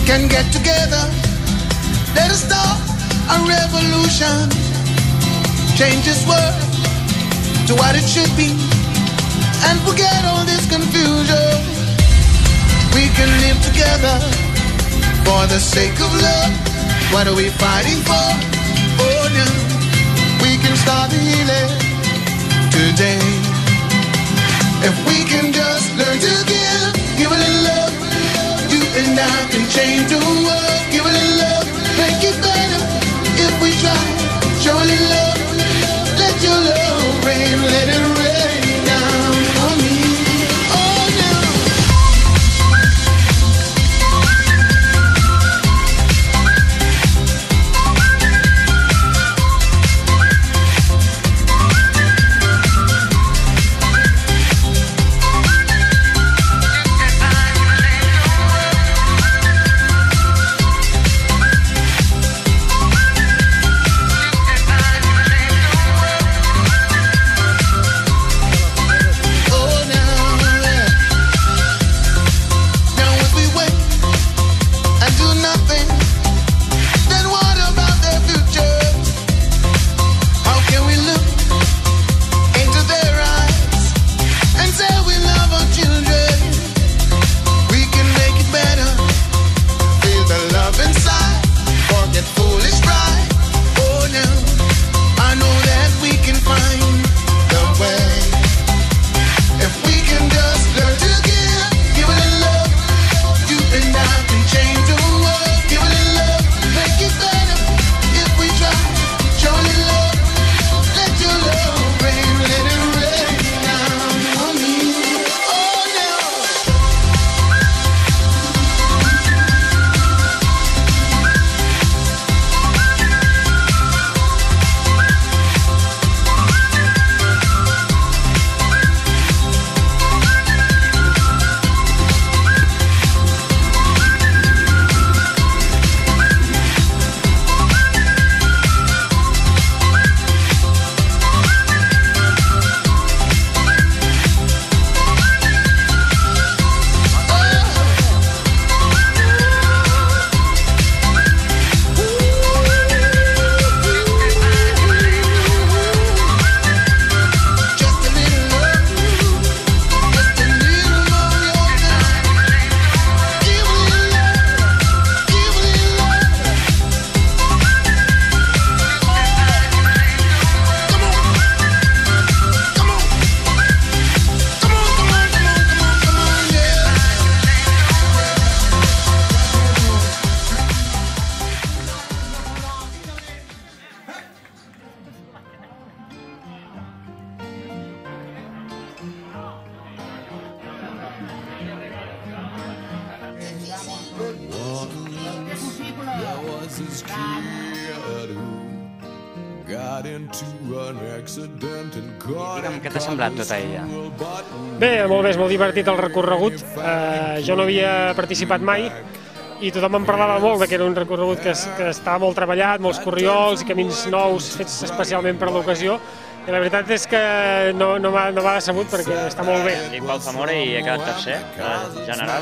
can get together. Let us start a revolution. Change this world to what it should be, and forget all this confusion. We can live together for the sake of love. What are we fighting for? Oh no, we can start the healing today. If we can just learn to give a little love. You and I can change the world. Give a little love, make it better. If we try, show a little love. Let your love rain, let it rain down on me. Oh no. Digue'm, què t'ha semblat tota ella? Bé, molt bé, és molt divertit el recorregut. Jo no havia participat mai i tothom em parlava molt que era un recorregut que estava molt treballat, molts corriols i camins nous fets especialment per l'ocasió. I la veritat és que no m'ha decebut perquè està molt bé. Dic Pau Zamora i he quedat tercer, general.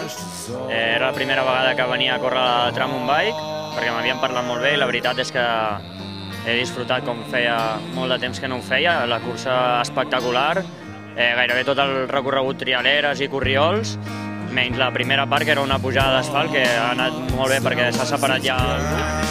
Era la primera vegada que venia a córrer a tram on bike, perquè m'havien parlat molt bé i la veritat és que he disfrutat com feia molt de temps que no ho feia. La cursa espectacular, gairebé tot el recorregut trialeres i corriols, menys la primera part, que era una pujada d'asfalt, que ha anat molt bé perquè s'ha separat ja el grup.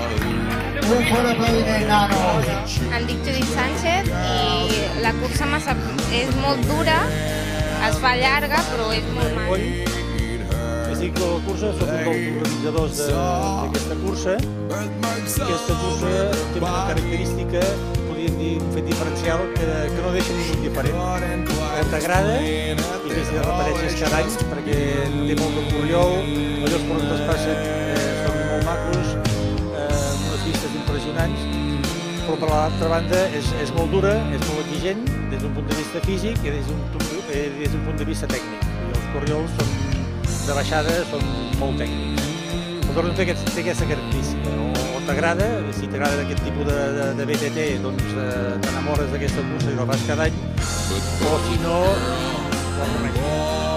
Em dic Judit Sánchez i la cursa és molt dura, es fa llarga però és molt maca. És a dir, que la cursa, som un dels organitzadors d'aquesta cursa. Aquesta cursa té una característica, podríem dir, un fet diferencial, que no deixa ningú indiferent. T'agrada i que si repeteixes cada any, perquè té molt de corriol, allò per on es passen són molt macros, unes vistes impressionants, però per l'altra banda és molt dura, és molt exigent des d'un punt de vista físic i des d'un punt de vista tècnic. I els corriols de baixada són molt tècnics. El torn té aquesta característica. O t'agrada, si t'agrada aquest tipus de BTT, doncs t'enamores d'aquesta cursa i la fas cada any, o si no,